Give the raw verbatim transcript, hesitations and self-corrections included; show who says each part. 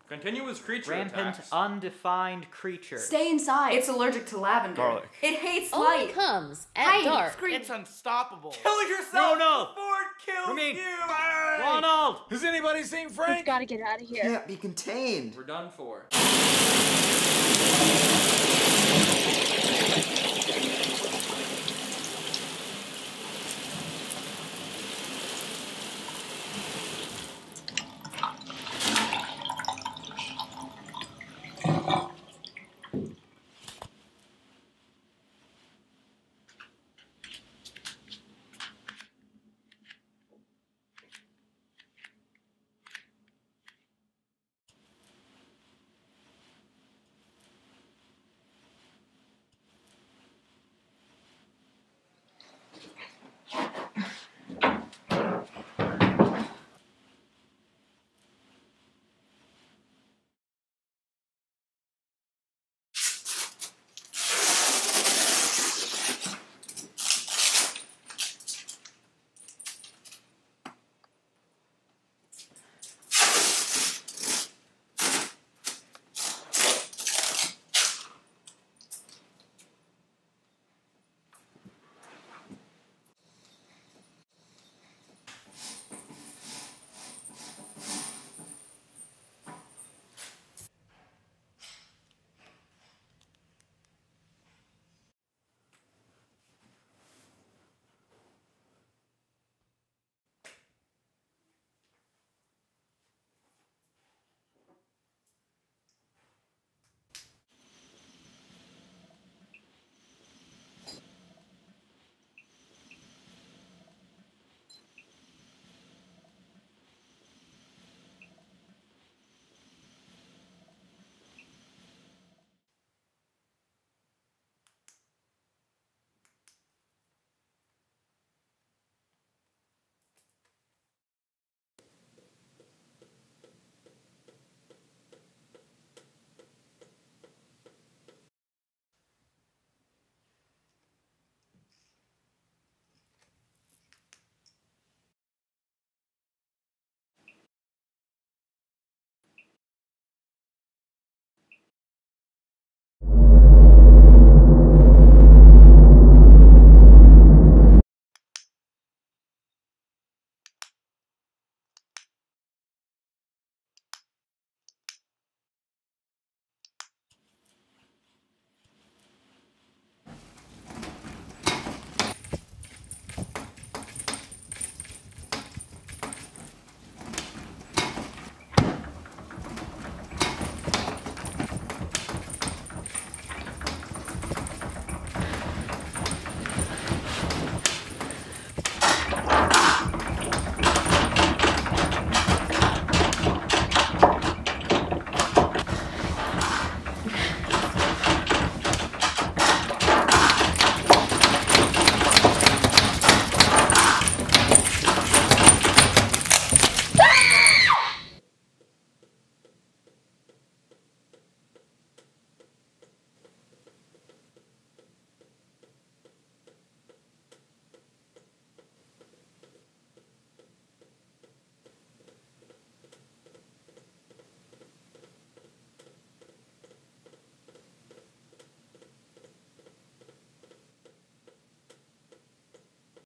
Speaker 1: Continuous creature
Speaker 2: Rampant,
Speaker 1: attacks.
Speaker 2: undefined creature.
Speaker 3: Stay inside.
Speaker 4: It's allergic to lavender.
Speaker 5: Garlic.
Speaker 3: It hates
Speaker 6: Only
Speaker 3: light.
Speaker 6: comes at
Speaker 3: Hide,
Speaker 6: dark.
Speaker 3: scream.
Speaker 5: It's unstoppable.
Speaker 1: Kill yourself
Speaker 2: Ronald!
Speaker 1: before it kills
Speaker 2: Remain.
Speaker 1: you!
Speaker 2: Ronald!
Speaker 5: Has anybody seen Frank?
Speaker 7: We've got to get out of here.
Speaker 8: Can't be contained.
Speaker 1: We're done for.